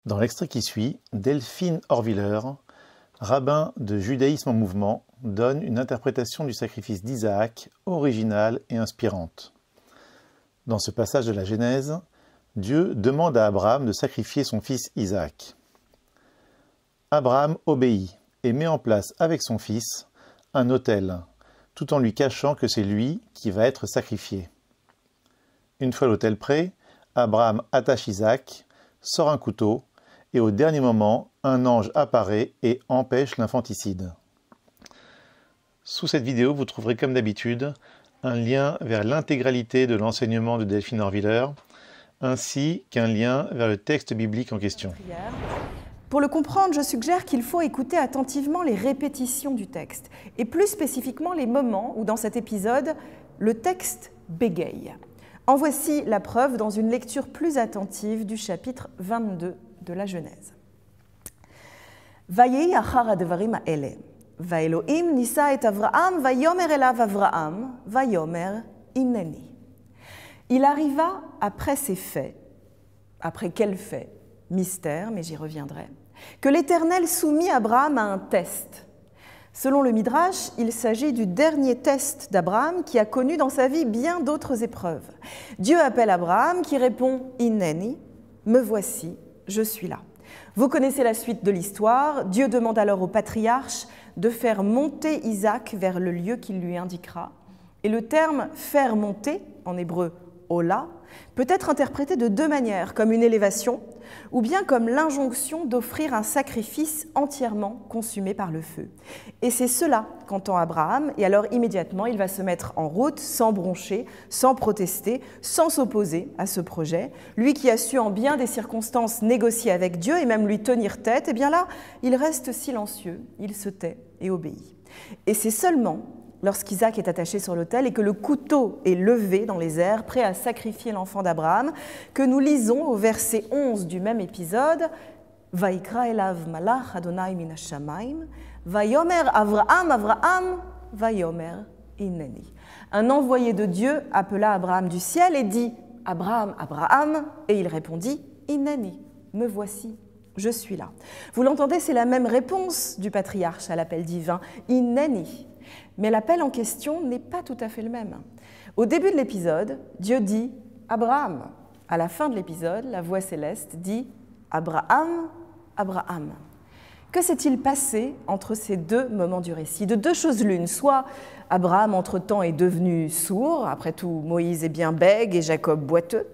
Dans l'extrait qui suit, Delphine Horviller, rabbin de Judaïsme en mouvement, donne une interprétation du sacrifice d'Isaac originale et inspirante. Dans ce passage de la Genèse, Dieu demande à Abraham de sacrifier son fils Isaac. Abraham obéit et met en place avec son fils un autel, tout en lui cachant que c'est lui qui va être sacrifié. Une fois l'autel prêt, Abraham attache Isaac, sort un couteau, et au dernier moment, un ange apparaît et empêche l'infanticide. Sous cette vidéo, vous trouverez comme d'habitude un lien vers l'intégralité de l'enseignement de Delphine Horviller, ainsi qu'un lien vers le texte biblique en question. Pour le comprendre, je suggère qu'il faut écouter attentivement les répétitions du texte, et plus spécifiquement les moments où, dans cet épisode, le texte bégaye. En voici la preuve dans une lecture plus attentive du chapitre 22 de la Genèse. Vayehi achar advarim ha'ele, va'Elohim nisa et Avraham, vayomer elav Avraham, vayomer hineni. Il arriva après ces faits, après quels faits? Mystère, mais j'y reviendrai, que l'Éternel soumit Abraham à un test. Selon le Midrash, il s'agit du dernier test d'Abraham qui a connu dans sa vie bien d'autres épreuves. Dieu appelle Abraham qui répond « Hineni », « Me voici, je suis là ». Vous connaissez la suite de l'histoire. Dieu demande alors au patriarche de faire monter Isaac vers le lieu qu'il lui indiquera. Et le terme « faire monter », en hébreu « ola », peut être interprété de deux manières, comme une élévation ou bien comme l'injonction d'offrir un sacrifice entièrement consumé par le feu. Et c'est cela qu'entend Abraham, et alors immédiatement il va se mettre en route sans broncher, sans protester, sans s'opposer à ce projet. Lui qui a su en bien des circonstances négocier avec Dieu et même lui tenir tête, et bien là, il reste silencieux, il se tait et obéit. Et c'est seulement lorsqu'Isaac est attaché sur l'autel et que le couteau est levé dans les airs, prêt à sacrifier l'enfant d'Abraham, que nous lisons au verset 11 du même épisode « Vaikra elav malach Adonai min hashamayim, vayomer Avraham, Avraham, vayomer hineni » Un envoyé de Dieu appela Abraham du ciel et dit « Abraham, Abraham » et il répondit « Hineni, me voici. » Je suis là. Vous l'entendez, c'est la même réponse du patriarche à l'appel divin « Hineni ». Mais l'appel en question n'est pas tout à fait le même. Au début de l'épisode, Dieu dit « Abraham ». À la fin de l'épisode, la voix céleste dit « Abraham, Abraham ». Que s'est-il passé entre ces deux moments du récit? De deux choses l'une, soit Abraham entre-temps est devenu sourd, après tout Moïse est bien bègue et Jacob boiteux,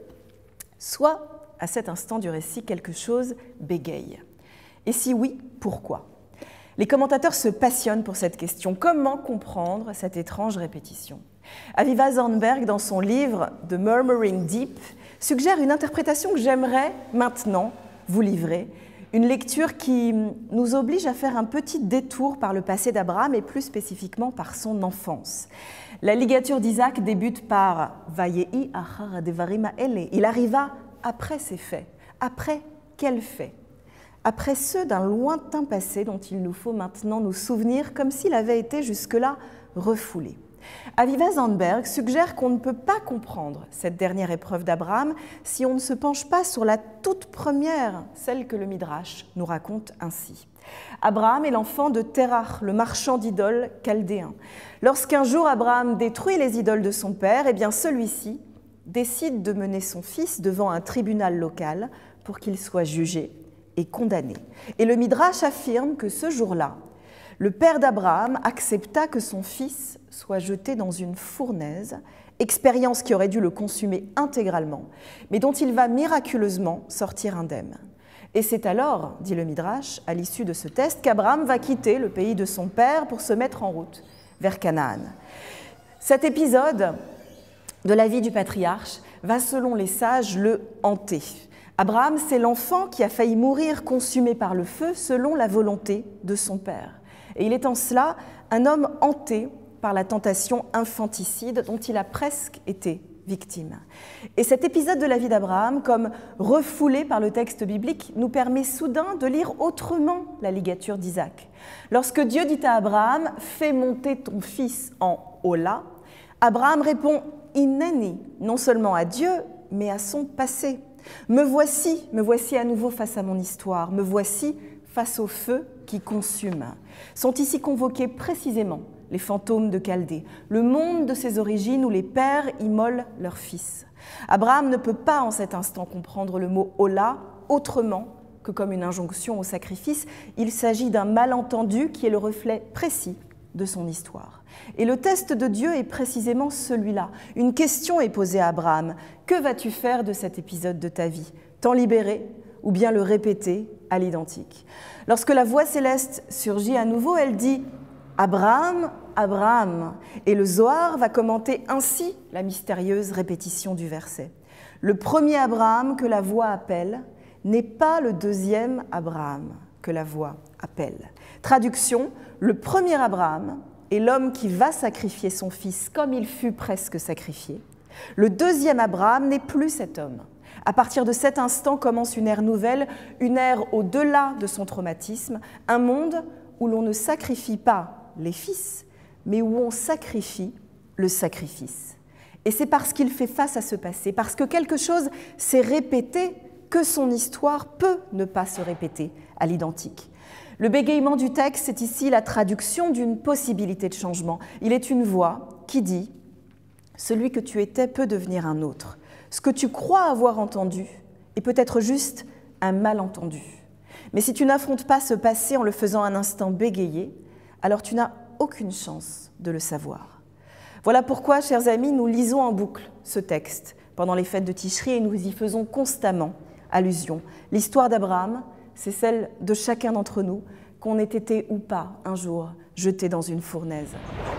soit à cet instant du récit quelque chose bégaye. Et si oui, pourquoi? Les commentateurs se passionnent pour cette question. Comment comprendre cette étrange répétition? Aviva Zornberg, dans son livre « The Murmuring Deep », suggère une interprétation que j'aimerais maintenant vous livrer, une lecture qui nous oblige à faire un petit détour par le passé d'Abraham et plus spécifiquement par son enfance. La ligature d'Isaac débute par « Vayehi achar advarim ha'ele ». Il arriva après ces faits. Après quels faits? Après ceux d'un lointain passé dont il nous faut maintenant nous souvenir comme s'il avait été jusque-là refoulé. Aviva Zornberg suggère qu'on ne peut pas comprendre cette dernière épreuve d'Abraham si on ne se penche pas sur la toute première, celle que le Midrash nous raconte ainsi. Abraham est l'enfant de Terach, le marchand d'idoles chaldéen. Lorsqu'un jour Abraham détruit les idoles de son père, eh bien celui-ci décide de mener son fils devant un tribunal local pour qu'il soit jugé et condamné. Et le Midrash affirme que ce jour-là, le père d'Abraham accepta que son fils soit jeté dans une fournaise, expérience qui aurait dû le consumer intégralement, mais dont il va miraculeusement sortir indemne. Et c'est alors, dit le Midrash, à l'issue de ce test, qu'Abraham va quitter le pays de son père pour se mettre en route vers Canaan. Cet épisode de la vie du patriarche va, selon les sages, le hanter. Abraham, c'est l'enfant qui a failli mourir consumé par le feu selon la volonté de son père. Et il est en cela un homme hanté par la tentation infanticide dont il a presque été victime. Et cet épisode de la vie d'Abraham, comme refoulé par le texte biblique, nous permet soudain de lire autrement la ligature d'Isaac. Lorsque Dieu dit à Abraham « Fais monter ton fils en Ola », Abraham répond « Hineni », non seulement à Dieu, mais à son passé. me voici à nouveau face à mon histoire, me voici face au feu qui consume. Sont ici convoqués précisément les fantômes de Chaldée, le monde de ses origines où les pères immolent leurs fils. Abraham ne peut pas en cet instant comprendre le mot « Ola » autrement que comme une injonction au sacrifice. Il s'agit d'un malentendu qui est le reflet précis de son histoire. Et le test de Dieu est précisément celui-là. Une question est posée à Abraham. Que vas-tu faire de cet épisode de ta vie? T'en libérer ou bien le répéter à l'identique? Lorsque la voix céleste surgit à nouveau, elle dit « Abraham, Abraham ». Et le Zohar va commenter ainsi la mystérieuse répétition du verset. Le premier Abraham que la voix appelle n'est pas le deuxième Abraham que la voix appelle. Traduction, le premier Abraham est l'homme qui va sacrifier son fils comme il fut presque sacrifié. Le deuxième Abraham n'est plus cet homme. À partir de cet instant commence une ère nouvelle, une ère au-delà de son traumatisme, un monde où l'on ne sacrifie pas les fils, mais où on sacrifie le sacrifice. Et c'est parce qu'il fait face à ce passé, parce que quelque chose s'est répété, que son histoire peut ne pas se répéter à l'identique. Le bégaiement du texte, c'est ici la traduction d'une possibilité de changement. Il est une voix qui dit « Celui que tu étais peut devenir un autre. Ce que tu crois avoir entendu est peut-être juste un malentendu. Mais si tu n'affrontes pas ce passé en le faisant un instant bégayer, alors tu n'as aucune chance de le savoir. » Voilà pourquoi, chers amis, nous lisons en boucle ce texte pendant les fêtes de Tishri et nous y faisons constamment allusion. L'histoire d'Abraham, c'est celle de chacun d'entre nous, qu'on ait été ou pas un jour jeté dans une fournaise.